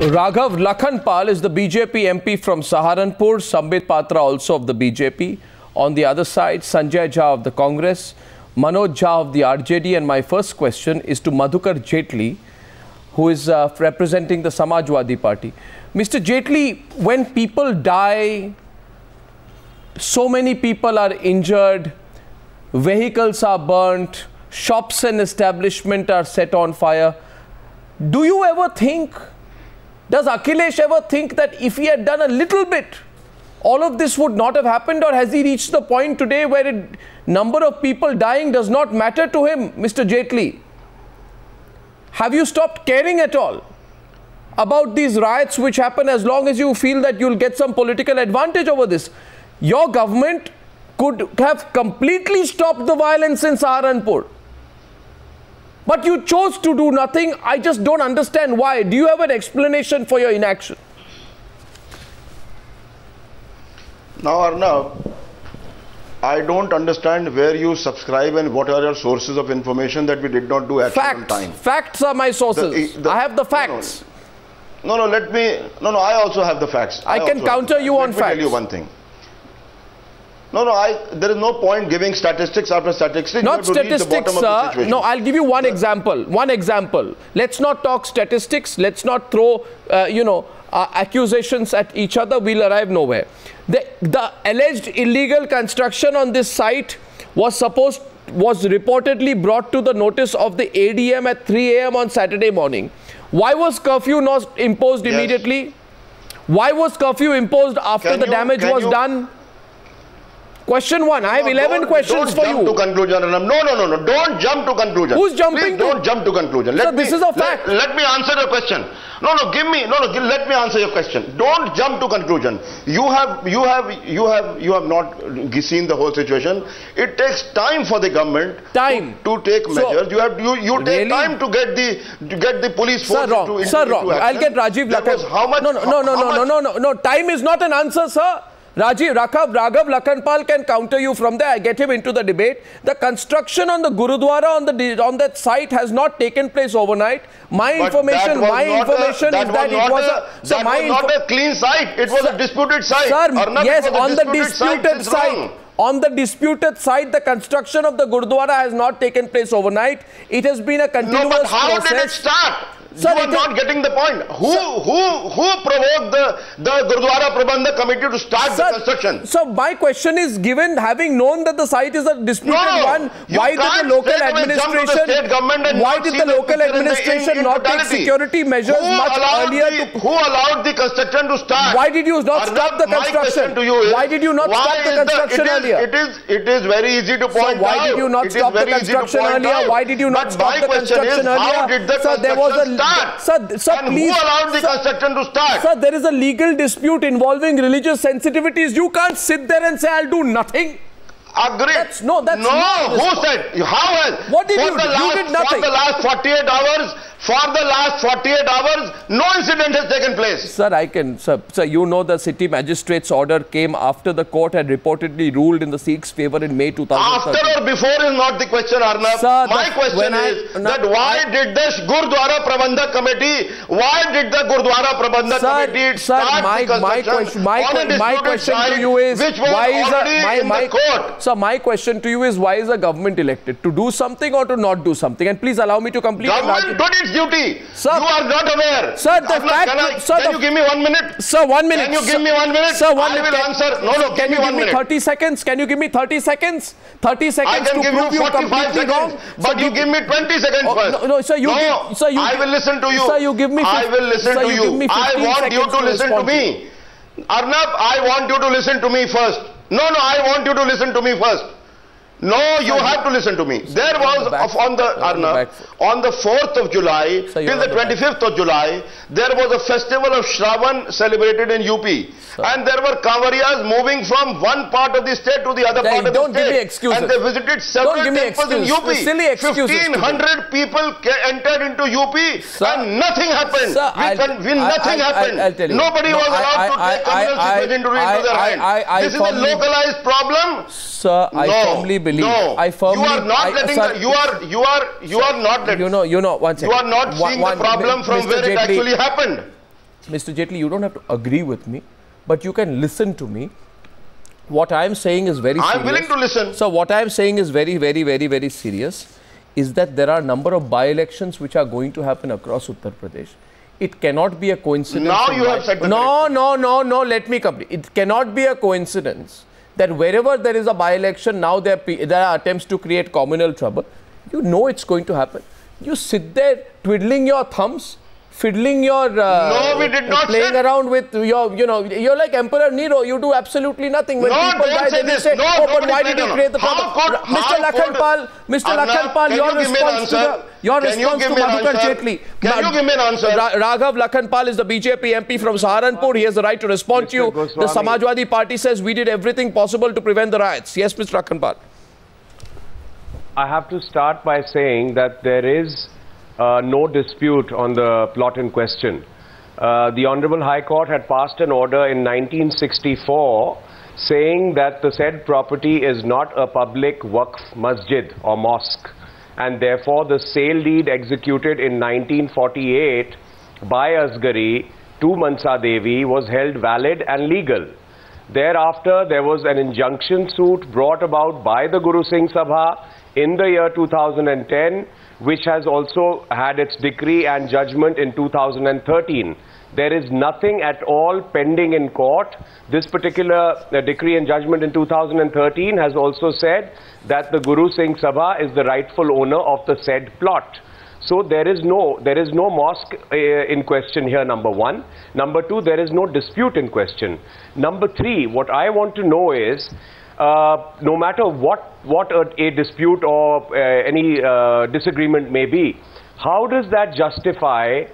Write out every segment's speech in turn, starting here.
Raghav Lakhanpal is the BJP MP from Saharanpur, Sambit Patra also of the BJP. On the other side, Sanjay Jha of the Congress, Manoj Jha of the RJD. And my first question is to Madhukar Jaitley, who is representing the Samajwadi Party. Mr. Jaitley, when people die, so many people are injured, vehicles are burnt, shops and establishments are set on fire. Do you ever think, does Akhilesh ever think that if he had done a little bit, all of this would not have happened? Or has he reached the point today where number of people dying does not matter to him, Mr. Jaitley? Have you stopped caring at all about these riots which happen as long as you feel that you'll get some political advantage over this? Your government could have completely stopped the violence in Saharanpur. But you chose to do nothing. I just don't understand why. Do you have an explanation for your inaction? Now, Arnab, I don't understand where you subscribe and what are your sources of information that we did not do action on time. Facts are my sources. I have the facts. No, I also have the facts. I can counter you on facts. Let me tell you one thing. There is no point giving statistics after statistics. Not statistics, sir. No, I'll give you one example. One example. Let's not talk statistics. Let's not throw, accusations at each other. We'll arrive nowhere. The alleged illegal construction on this site was reportedly brought to the notice of the ADM at 3 a.m. on Saturday morning. Why was curfew not imposed immediately? Why was curfew imposed after the damage was done? Question 1. I have 11 questions for you. Don't jump to conclusion. No. Don't jump to conclusion. Who's jumping? Please don't jump to conclusion. Sir, this is a fact. Let me answer your question. Let me answer your question. Don't jump to conclusion. You have not seen the whole situation. It takes time for the government to take measures. You take time to get the police force into wrong. I'll get Rajiv Lakhanpal. No. Time is not an answer, sir. Raghav Lakhanpal can counter you from there. I get him into the debate. The construction on the Gurudwara on that site has not taken place overnight. My information is that it was not a clean site. It was a disputed site. Sir, yes, on the disputed site. On the disputed site, the construction of the Gurudwara has not taken place overnight. It has been a continuous process. How did it start? Sir, you are not getting the point. Who provoked the Gurudwara Prabandhak Committee to start the construction? So my question is, given having known that the site is a disputed one, why did the local administration not take security measures much earlier? Who allowed the construction to start? Why did you not stop the construction? Why did you not stop the construction earlier? It is very easy to point out. So why did you not stop the construction earlier? Why did you not stop the construction earlier? How did the construction start? Sir, and who allowed the construction to start? Sir, there is a legal dispute involving religious sensitivities. You can't sit there and say, I'll do nothing. Agreed. That's who said? How has? What did you do? You did nothing. For the last 48 hours, no incident has taken place. Sir, you know the city magistrate's order came after the court had reportedly ruled in the Sikhs' favor in May 2013. After or before is not the question, Arnab. Sir, my question is that why did the Gurudwara Prabandhak Committee start the construction on a disputed site which was already in the court? Sir, my question to you is, why is the government elected? To do something or to not do something? And please allow me to complete. Government did its duty. Sir, you are not aware. Sir, can you give me 1 minute? Sir, 1 minute. Can you give me 1 minute? Sir, 1 I minute. will answer. No, can you give me 30 seconds? Can you give me 30 seconds? 30 seconds to prove you completely wrong. But you give me 20 seconds first. No, sir, I will listen to you. Sir, you give me. I will listen to you. I want you to listen to me. Arnab, I want you to listen to me first. No, I want you to listen to me first. No, you have to listen to me. There was on the 4th of July till the 25th of July, there was a festival of Shravan celebrated in UP. And there were Kanwariyas moving from one part of the state to the other part of the state. Don't give me excuses. And they visited several temples in UP. Silly excuses. 1,500 people entered into UP and nothing happened. Nothing happened. Nobody was allowed to take communal situation into their hand. This is a localized problem. Sir, I firmly believe. No, I firmly. You are not letting. You are not letting. One second. You are not seeing the problem from where it actually happened. Mr. Jaitley, you don't have to agree with me, but you can listen to me. What I am saying is very serious. I am willing to listen. So what I am saying is very serious, is that there are a number of by-elections which are going to happen across Uttar Pradesh. It cannot be a coincidence. Now you have said the No, let me complete. It cannot be a coincidence that wherever there is a by-election, now there are attempts to create communal trouble. You know it's going to happen. You sit there twiddling your thumbs, fiddling your no, we did not playing around with your, you're like Emperor Nero. You do absolutely nothing. When people die, they say, oh, but why did you create the problem? Mr. Lakhanpal, your response to Madhukar Jaitley. Can you give me an answer? Raghav Lakhanpal is the BJP MP from Saharanpur. He has the right to respond to you. The Samajwadi Party says we did everything possible to prevent the riots. Yes, Mr. Lakhanpal. I have to start by saying that there is no dispute on the plot in question. The Honorable High Court had passed an order in 1964 saying that the said property is not a public waqf masjid or mosque, and therefore the sale deed executed in 1948 by Asgari to Mansa Devi was held valid and legal. Thereafter, there was an injunction suit brought about by the Guru Singh Sabha in the year 2010, which has also had its decree and judgment in 2013. There is nothing at all pending in court. This particular decree and judgment in 2013 has also said that the Guru Singh Sabha is the rightful owner of the said plot. So there is no mosque in question here, number one. Number two, there is no dispute in question. Number three, what I want to know is, no matter what a dispute or any disagreement may be, how does that justify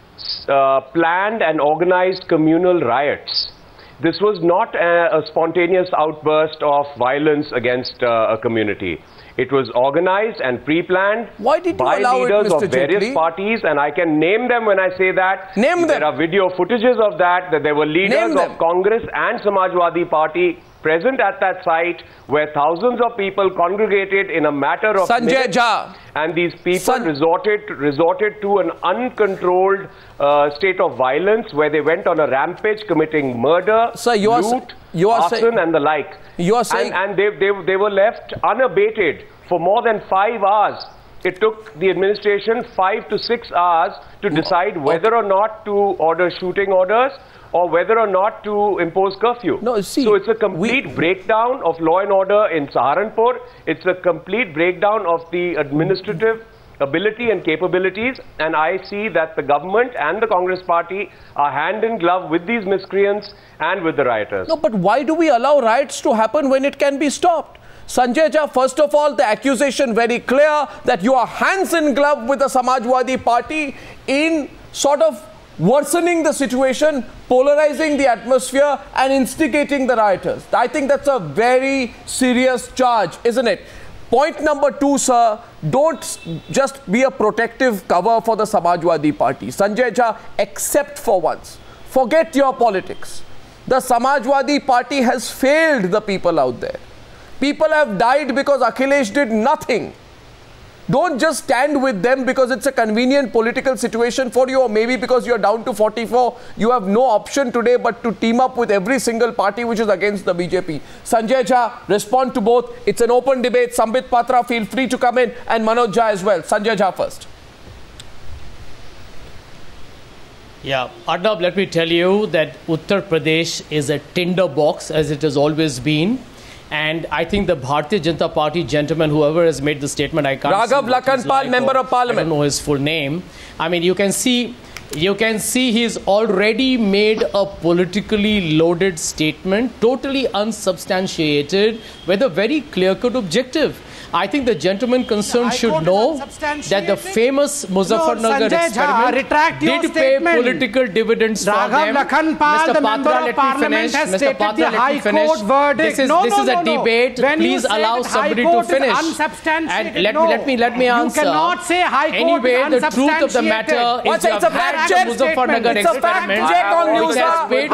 planned and organized communal riots? This was not a spontaneous outburst of violence against a community. It was organized and pre-planned by leaders of various parties, and I can name them when I say that. Name them. There are video footages of that there were leaders of Congress and Samajwadi Party present at that site, where thousands of people congregated in a matter of minutes, and these people resorted to an uncontrolled state of violence, where they went on a rampage, committing murder, loot, arson, and the like. You are saying, and they were left unabated for more than 5 hours. It took the administration 5 to 6 hours to decide whether or not to order shooting orders, or whether or not to impose curfew. No, see, so it's a complete breakdown of law and order in Saharanpur. It's a complete breakdown of the administrative ability and capabilities, and I see that the government and the Congress party are hand in glove with these miscreants and with the rioters. No, but why do we allow riots to happen when it can be stopped? Sanjay Jha, first of all, the accusation very clear that you are hands in glove with the Samajwadi Party in sort of worsening the situation, polarizing the atmosphere, and instigating the rioters. I think that's a very serious charge, isn't it? Point number two, sir, don't just be a protective cover for the Samajwadi Party. Sanjay Jha, except for once, forget your politics. The Samajwadi Party has failed the people out there. People have died because Akhilesh did nothing. Don't just stand with them because it's a convenient political situation for you, or maybe because you're down to 44. You have no option today but to team up with every single party which is against the BJP. Sanjay Jha, respond to both. It's an open debate. Sambit Patra, feel free to come in, and Manoj Jha as well. Sanjay Jha first. Yeah, Arnab, let me tell you that Uttar Pradesh is a tinderbox, as it has always been. And I think the Bharatiya Janata Party gentleman, whoever has made the statement, I can't Raghav Lakhanpal, Member of Parliament. I don't know his full name. I mean, you can see he's already made a politically loaded statement, totally unsubstantiated, with a very clear-cut objective. I think the gentleman concerned should know that the famous Muzaffarnagar experiment did pay political dividends for them. Mr. Patra, let me finish. Mr. Patra, let me finish. This is a debate. Please allow somebody to finish. And let me answer. You cannot say High Court anyway, the truth of the matter is you have had the Muzaffarnagar experiment, which has paid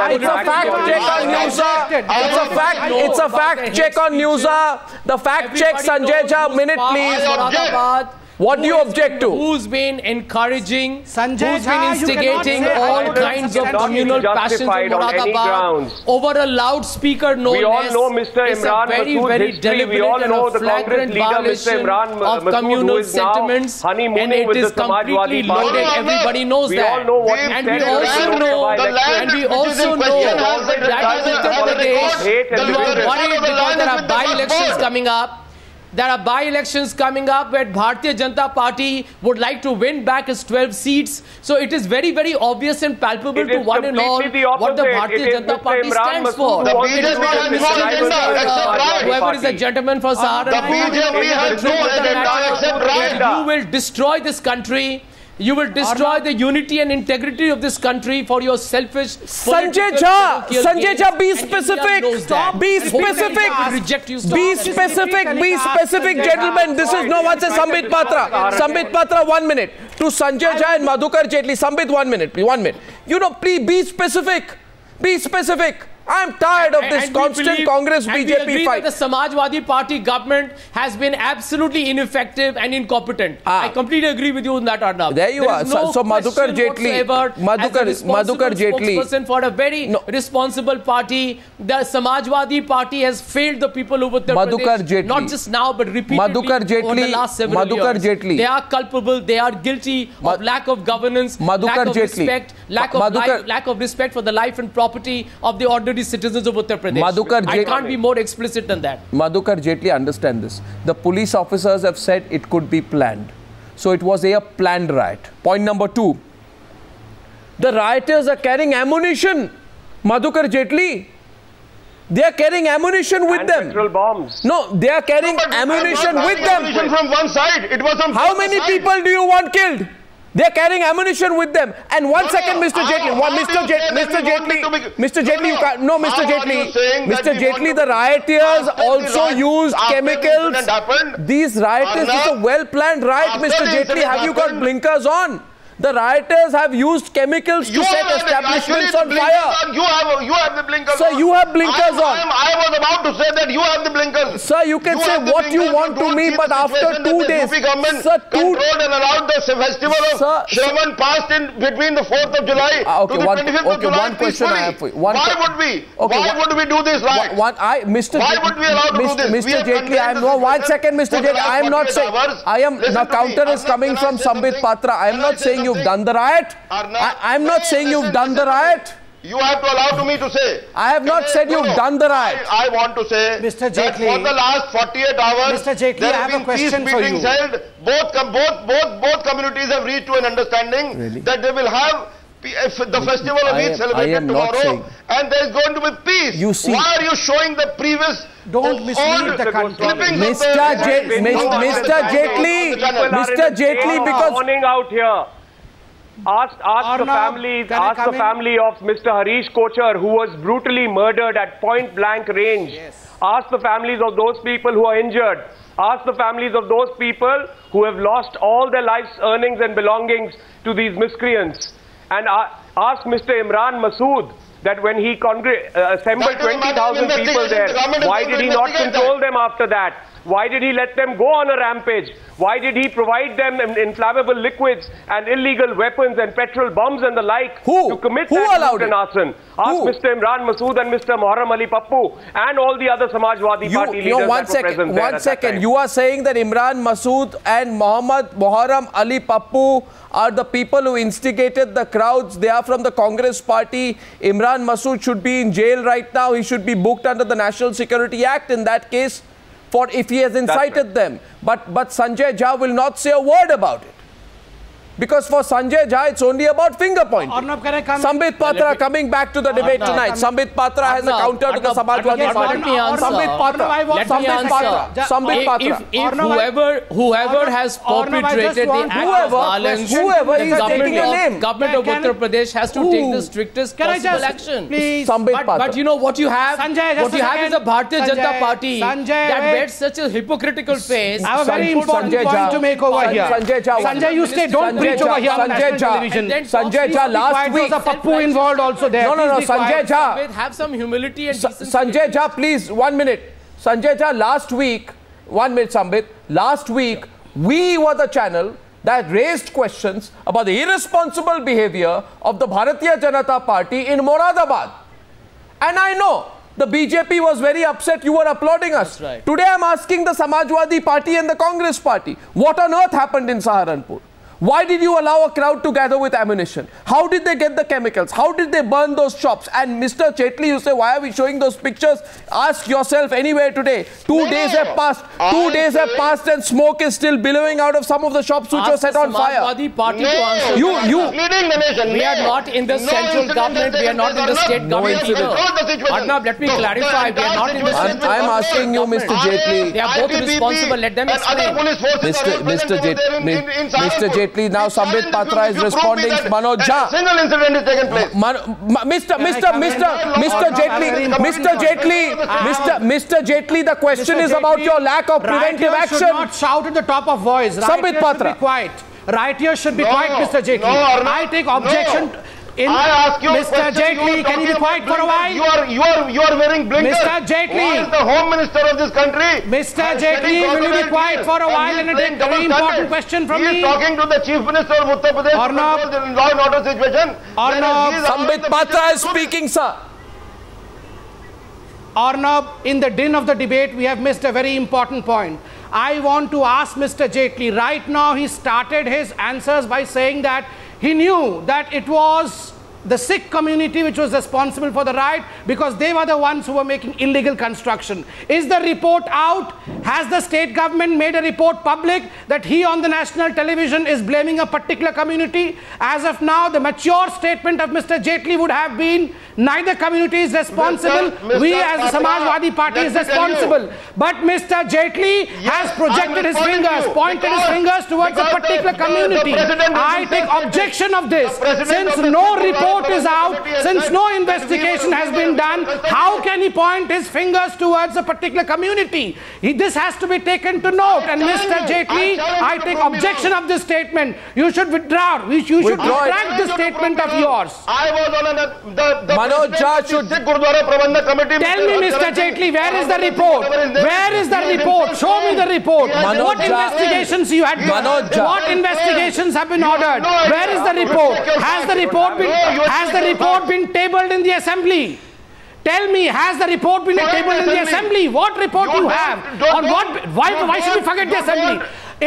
It's a fact check on Newsa. The fact check, Sanjay Jha, minute please. What do you object to? Who's been encouraging, Sanjay who's been instigating all kinds of communal passions in Moradabad over a loudspeaker, no less. We all know Mr. Imran Masood's history. We all know the Congress leader, Mr. Imran Masood, who is now honeymooning with the Samajwadi Party. Everybody knows that. We all know what he and said. We also know that Uttar Pradesh, you are worried because there are by-elections coming up. There are by-elections coming up where Bharatiya Janata Party would like to win back its 12 seats. So it is very, very obvious and palpable to one and all what the Bharatiya Janata Party stands for. It is not a agenda. Whoever is a gentleman for Saharanpur, the BJP has no agenda except right. You will destroy this country. You will destroy the unity and integrity of this country for your selfish. Sanjay Jha, be specific. Be specific. Be specific. Be specific, gentlemen. This is no one says Sambit Patra. Sambit Patra, 1 minute. To Sanjay Jha and Madhukar Jaitley. Sambit, 1 minute. Please, 1 minute. You know, please be specific. Be specific. I'm tired of this constant Congress BJP fight. The Samajwadi Party government has been absolutely ineffective and incompetent. I completely agree with you on that, Arnab. There you are. No so Madhukar Jaitley, Madhukar Jaitley, for a very responsible party, the Samajwadi Party has failed the people of Uttar Pradesh, not just now but repeatedly over the last several years. They are culpable. They are guilty of lack of governance, lack of respect, lack of respect for the life and property of the ordinary citizens of Uttar Pradesh. I can't be more explicit than that. Madhukar Jaitley, understand this. The police officers have said it could be planned. So it was a planned riot. Point number 2. The rioters are carrying ammunition. Madhukar Jaitley. They are carrying ammunition with them. Petrol bombs. No, they are carrying ammunition with them. Ammunition from one side. It was on How many people do you want killed? They are carrying ammunition with them. And Mr. Jaitley, you can't. No, Mr. Jaitley, the rioters also used chemicals. These rioters, it's a well-planned riot, Mr. Jaitley. Have you got blinkers on? The rioters have used chemicals to set establishments on fire. You have the blinkers on. Sir, you have blinkers on. I was about to say that you have the blinkers. Sir, you can say what you want to me, but after 2 days, sir, controlled and allowed the festival of Shravan passed in between the 4th of July to the 25th of July. One question I have for you. Why would we do this right? Why would we allow to do this? Mr. Jaitley, I am no 1 second, Mr. Jaitley. I am not saying. I am now counter is coming from Sambit Patra. I am not saying you've done the riot. I am not saying you've done the riot. You have to allow to me to say. I have not said you've done the riot. I want to say, Mr. Jaitley, for the last 48 hours, Mr. Jaitley, there I have a question for you. Held. Both communities have reached to an understanding that they will have the festival of Eid celebrated tomorrow, and there is going to be peace. You see, why are you showing the previous? Don't mislead the country. Mr. Jaitley, because warning out here. Ask the family of Mr. Harish Kochar, who was brutally murdered at point blank range. Yes. Ask the families of those people who are injured. Ask the families of those people who have lost all their life's earnings and belongings to these miscreants. And ask Mr. Imran Masood that when he assembled 20,000 people there, why did he not control them after that? Why did he let them go on a rampage? Why did he provide them inflammable liquids and illegal weapons and petrol bombs and the like to commit that loot and arson? Ask Mr. Imran Masood and Mr. Muharram Ali Pappu and all the other Samajwadi Party leaders that were present there. 1 second. You are saying that Imran Masood and Muharram Ali Pappu are the people who instigated the crowds. They are from the Congress Party. Imran Masood should be in jail right now. He should be booked under the National Security Act in that case, for if he has incited them. But Sanjay Jha will not say a word about it. Because for Sanjay Jha, it's only about finger pointing. Sambit Patra coming back to the debate tonight. Sambit Patra has a counter to the Samajwadi Party. Sambit Patra. If whoever has perpetrated the act of violence, the government of Uttar Pradesh has to take the strictest possible action. But you know what you have? What you have is a Bharatiya Janata Party that wears such a hypocritical face. I have a very important point to make over here. Sanjay, you stay, don't preach over here on national television. Sanjay Jha last week. Was a Pappu involved also there. No, Sanjay Jha. Have some humility and decency. Sanjay Jha, please, 1 minute. Sanjay Jha, last week, 1 minute, Sambit. Last week, We were the channel that raised questions about the irresponsible behavior of the Bharatiya Janata Party in Moradabad. And I know the BJP was very upset. You were applauding us. That's right. Today I'm asking the Samajwadi Party and the Congress Party, what on earth happened in Saharanpur? Why did you allow a crowd to gather with ammunition? How did they get the chemicals? How did they burn those shops? And Mr. Jaitley, you say, why are we showing those pictures? Ask yourself anywhere today. 2 days have passed. 2 days have passed and smoke is still billowing out of some of the shops which were set on fire. Samajwadi Party to answer. We are not in the central government. We are not in the state government either. Arnab, let me clarify. We are not in the central government. I'm asking you, Mr. Jaitley. They are both responsible. Let them explain. Mr. Jaitley. Now Sambit Patra is responding. Manoj Jha. Single incident is taken place. Mr. Jaitley, the question is about your lack of preventive action. Should not shout at the top of voice. Sambit Patra. Should be quiet. Righteous should be quiet, Mr. Jaitley. I take objection. I ask you, Mr. Jaitley, can you be quiet for a while? You are wearing blinkers. Mr. Jaitley. Who is the Home Minister of this country? Mr. Jaitley, will you be quiet for a while and take a very important question from me? He is talking to the Chief Minister of Uttar Pradesh Arnab. to control the law and order situation. Arnab. Sambit Patra is speaking, sir. Arnab, in the din of the debate, we have missed a very important point. I want to ask Mr. Jaitley, right now he started his answers by saying that he knew that it was the Sikh community which was responsible for the riot because they were the ones who were making illegal construction. Is the report out? Has the state government made a report public that he on the national television is blaming a particular community? As of now, the mature statement of Mr. Jaitley would have been neither community is responsible. We as the Samajwadi Party is responsible. But Mr. Jaitley has projected his fingers, pointed his fingers towards a particular community. I take objection of this. Since no report is out, since no investigation has been done, how can he point his fingers towards a particular community? This has to be taken to note. And Mr. Jaitley, I take objection of this statement. You should withdraw. You should retract this statement of yours. I was on the Manoj Jha should... Gurudwara Prabandhak Committee. Tell me, Mr. Jaitley, where is the report? Where is the report? Show me the report. What investigations you had done? What investigations have been ordered? Where is the report? Has the report been tabled in the assembly? Tell me, has the report been tabled in the assembly? What report you have? Or what? Why should we forget the assembly?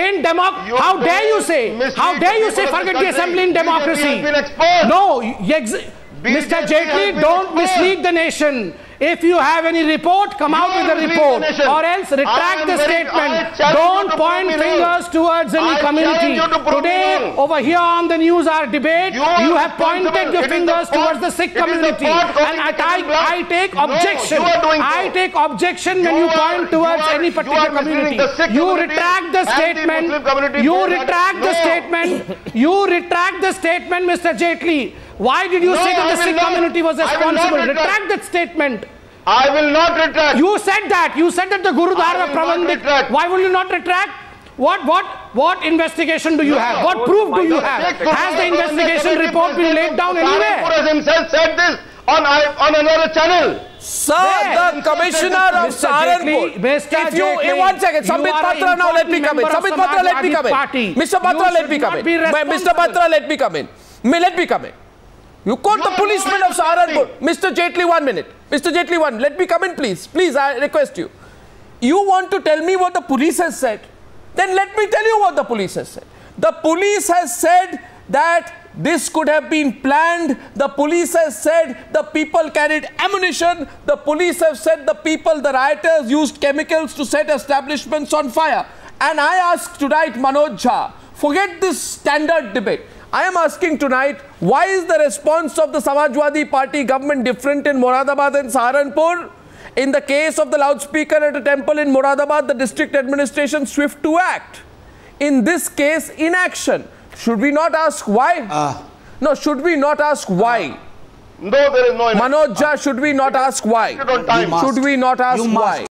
How dare you say? How dare you say forget the assembly in democracy? No, Mr. Jaitley, don't mislead the nation. If you have any report, come out with a report, or else retract the statement. Don't point fingers towards any community. Today, over here on the News Hour debate, you have pointed your fingers towards the Sikh community, and I take objection. I take objection when you point towards any particular community. You retract the statement. You retract the statement. You retract the statement, Mr. Jaitley. Why did you say that the Sikh community was responsible? Retract that statement. I will not retract. You said that. You said that the Gurudwara Prabandhik. Why will you not retract? What investigation do you have? What proof do you have? Has the investigation report been laid down anywhere? Saharanpur himself said this on another channel. Sir, the commissioner of Saharanpur. One second, Sambit Patra, now let me come in. Sambit Patra, let me come in. Mr. Patra, let me come in. Mr. Patra, let me come in. Let me come in. You quote the policeman of Saharanpur. Mr. Jaitley, 1 minute. Mr. Jaitley, let me come in, please. Please, I request you. You want to tell me what the police has said? Then let me tell you what the police has said. The police has said that this could have been planned. The police has said the people carried ammunition. The police have said the rioters used chemicals to set establishments on fire. And I ask tonight, Manoj Jha, forget this standard debate. I am asking tonight, why is the response of the Samajwadi Party government different in Moradabad and Saharanpur? In the case of the loudspeaker at a temple in Moradabad, the district administration swift to act. In this case, inaction. Should we not ask why? No, should we not ask why? No, there is no inaction. Manoj Jha, should we not ask why? Should we not ask why?